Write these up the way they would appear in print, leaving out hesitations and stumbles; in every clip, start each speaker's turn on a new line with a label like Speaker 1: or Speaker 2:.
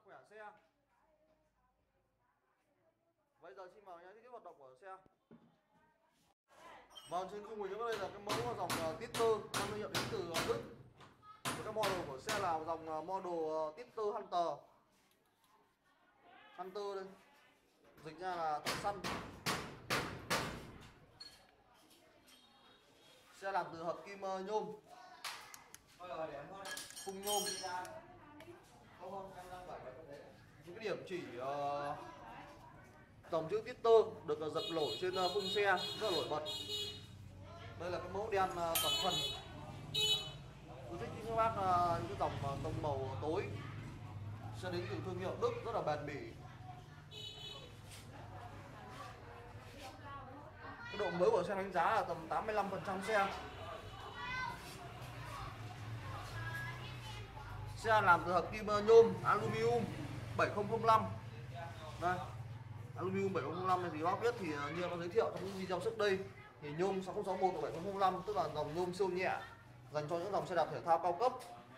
Speaker 1: khỏe xe. Bây giờ xin mời những cái hoạt động của xe. Vâng, trên khung mình đây là cái mẫu dòng Titter mang thương hiệu đến từ Đức. Cái model của xe là dòng model Titter Hunter. Hunter đây, dịch ra là thợ săn. Xe làm từ hợp kim nhôm, khung nhôm. Những cái điểm chỉ dòng chữ Titter được dập nổi trên khung xe rất là nổi bật. Đây là cái mẫu đen toàn phần. Tôi thích các bác những cái dòng tông màu tối, sẽ đến từ thương hiệu Đức rất là bền bỉ. Cái độ mới của xe đánh giá là tầm 85% xe. Xe làm từ hợp kim nhôm aluminum 7005. Đây, aluminum 7005 này thì bác biết thì như nó giới thiệu trong những video trước đây thì nhôm 6061 và 7005 tức là dòng nhôm siêu nhẹ dành cho những dòng xe đạp thể thao cao cấp.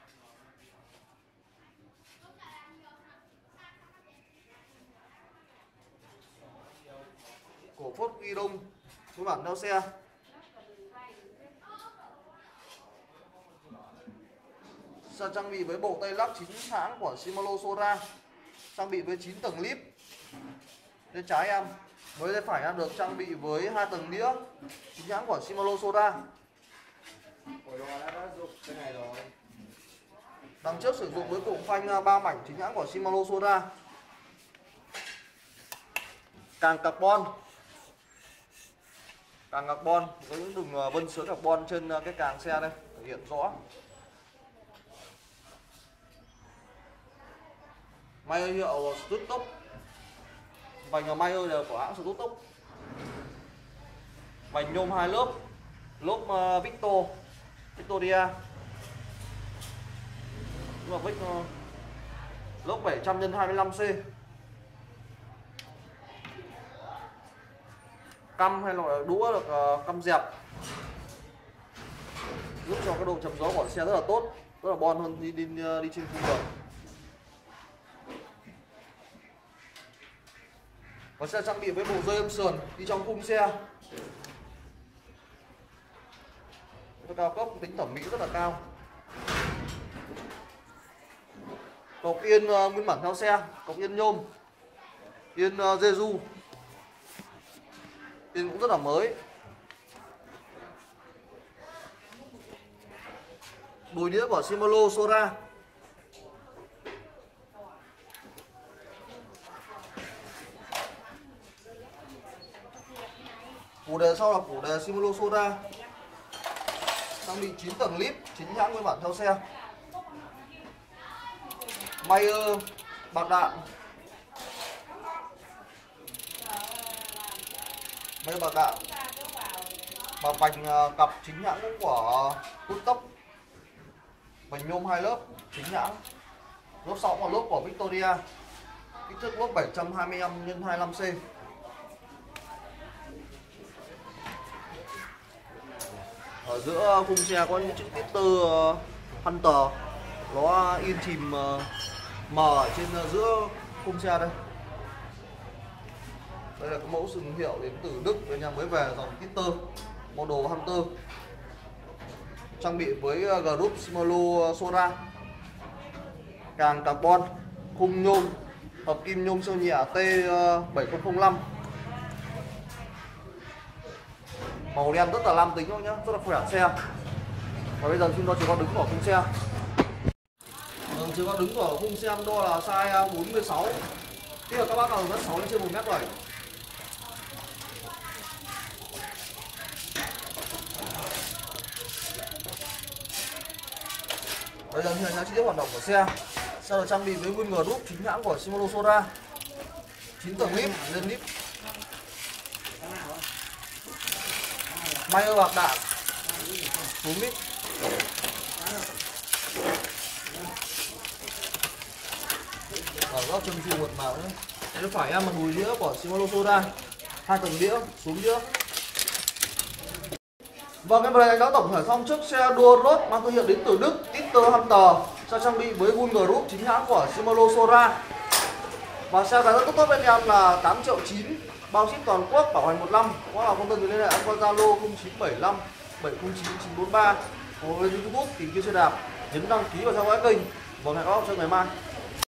Speaker 1: Cổ phốt ghi đông số bản theo xe. Xe trang bị với bộ tay lắc 9 hãng của Shimano Sora, trang bị với 9 tầng lip. Bên trái em với tay phải em được trang bị với 2 tầng đĩa 9 hãng của Shimano Sora. Đằng trước sử dụng với cụm phanh 3 mảnh 9 hãng của Shimano Sora. Càng carbon với những đường vân sứa carbon trên cái càng xe đây thể hiện rõ. Máy hiệu Stuttgart, vành Mayer là của hãng Stuttgart. Vành nhôm 2 lớp, lốp Victoria, lốp 700x25C. Căm hay là đũa được căm dẹp, giúp cho cái độ chầm gió của xe rất là tốt, rất là bon hơn đi trên khung đường. Và xe trang bị với bộ rơi âm sườn đi trong khung xe, cao cấp, tính thẩm mỹ rất là cao. Cọc yên nguyên bản theo xe, cọc yên nhôm, yên Jeju, yên cũng rất là mới. Đùi đĩa của Shimano Sora. Củ đề sau là củ đề Shimano Sora, trang bị 9 tầng lip, 9 hãng nguyên bản theo xe. Mayer bạc đạn, và vành cặp 9 hãng cũng của Stuttgart, vành nhôm 2 lớp 9 hãng. Lốp sau là lốp của Victoria, kích thước lốp 725x25C. Ở giữa khung xe có những chữ Titter Hunter, nó in chìm mờ ở trên giữa khung xe đây. Đây là cái mẫu thương hiệu đến từ Đức, bên nhà mới về dòng Titter model Hunter, trang bị với group Shimano Sora, càng carbon, khung nhôm, hợp kim nhôm siêu nhẹ T7005. Màu đen rất là nam tính thôi nhá, rất là khỏe xe. Và bây giờ chúng ta chỉ có đứng vào khung xe. Chỉ có đứng vào khung xe đo là size 46. Tức là các bác nào rất 6 trên 1m7. Bây giờ hiện ra chi tiết hoạt động của xe. Xe được trang bị với nguyên group 9 hãng của Shimano Sora, 9 tầng lip lên lip. Mayer bạc đạn, xuống lip. Ở góc chân chu một màu nữa. Đây phải em là đùi đĩa của Shimano Sora, 2 tầng đĩa, xuống đĩa. Vâng, cái này đã tổng thể xong chiếc xe đua road mang thương hiệu đến từ Đức Titter Hunter. Xe trang bị với Gun Group chính hãng của Shimano Sora. Và xe giá rất tốt bên em là 8,9 triệu, bao ship toàn quốc, bảo hành 1 năm. Có nào quan tâm thì liên hệ qua Zalo 0975 709 943 hoặc lên YouTube tìm kiếm xe đạp, nhấn đăng ký và theo dõi kênh. Và hẹn gặp lại trong ngày mai.